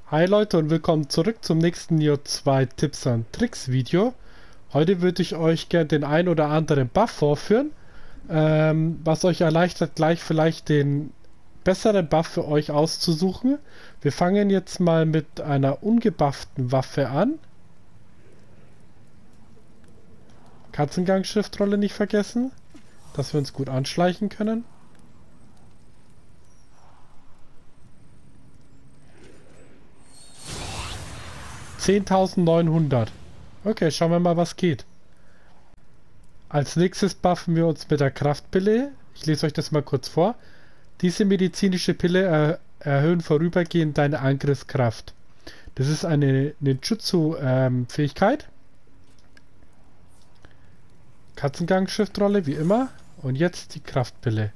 Hi Leute und willkommen zurück zum nächsten Nioh 2 Tipps und Tricks Video. Heute würde ich euch gerne den ein oder anderen Buff vorführen, was euch erleichtert, gleich vielleicht den besseren Buff für euch auszusuchen. Wir fangen jetzt mal mit einer ungebufften Waffe an. Katzengang-Schriftrolle nicht vergessen, dass wir uns gut anschleichen können. $10.900. Okay, schauen wir mal, was geht. Als nächstes buffen wir uns mit der Kraftpille. Ich lese euch das mal kurz vor. Diese medizinische Pille erhöhen vorübergehend deine Angriffskraft. Das ist eine Ninjutsu-Fähigkeit. Katzengang-Schriftrolle, wie immer. Und jetzt die Kraftpille.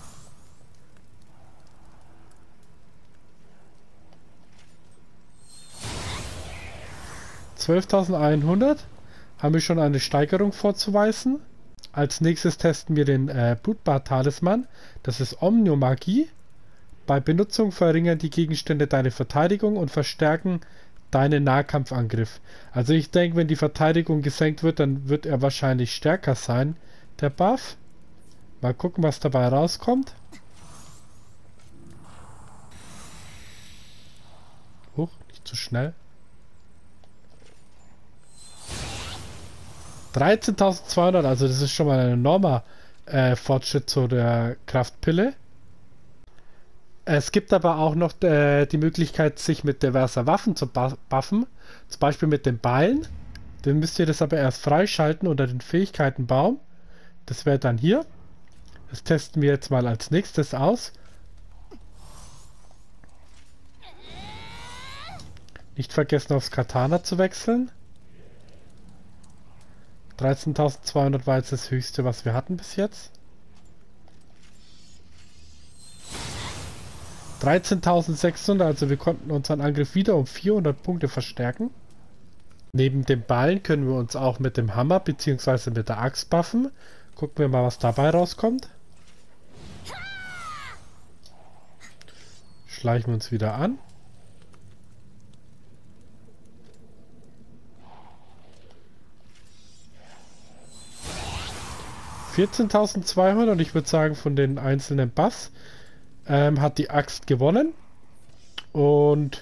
$12.100. Haben wir schon eine Steigerung vorzuweisen. Als nächstes testen wir den Blutbad-Talisman. Das ist Omniomagie. Bei Benutzung verringern die Gegenstände deine Verteidigung und verstärken deinen Nahkampfangriff. Also ich denke, wenn die Verteidigung gesenkt wird, dann wird er wahrscheinlich stärker sein, der Buff. Mal gucken, was dabei rauskommt. Huch, nicht zu schnell. 13.200, also das ist schon mal ein enormer Fortschritt zu der Kraftpille. Es gibt aber auch noch die Möglichkeit, sich mit diverser Waffen zu buffen. Zum Beispiel mit den Beilen. Dann müsst ihr das aber erst freischalten unter den Fähigkeitenbaum. Das wäre dann hier. Das testen wir jetzt mal als nächstes aus. Nicht vergessen, aufs Katana zu wechseln. 13.200 war jetzt das höchste, was wir hatten bis jetzt. 13.600, also wir konnten unseren Angriff wieder um 400 Punkte verstärken. Neben dem Ballen können wir uns auch mit dem Hammer bzw. mit der Axt buffen. Gucken wir mal, was dabei rauskommt. Schleichen wir uns wieder an. $14.200 und ich würde sagen, von den einzelnen Buffs hat die Axt gewonnen. Und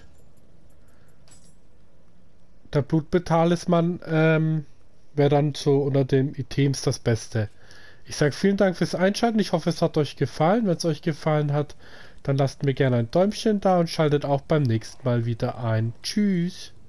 der Blutbad-Talisman wäre dann so unter den Items das Beste. Ich sage vielen Dank fürs Einschalten. Ich hoffe, es hat euch gefallen. Wenn es euch gefallen hat, dann lasst mir gerne ein Däumchen da und schaltet auch beim nächsten Mal wieder ein. Tschüss.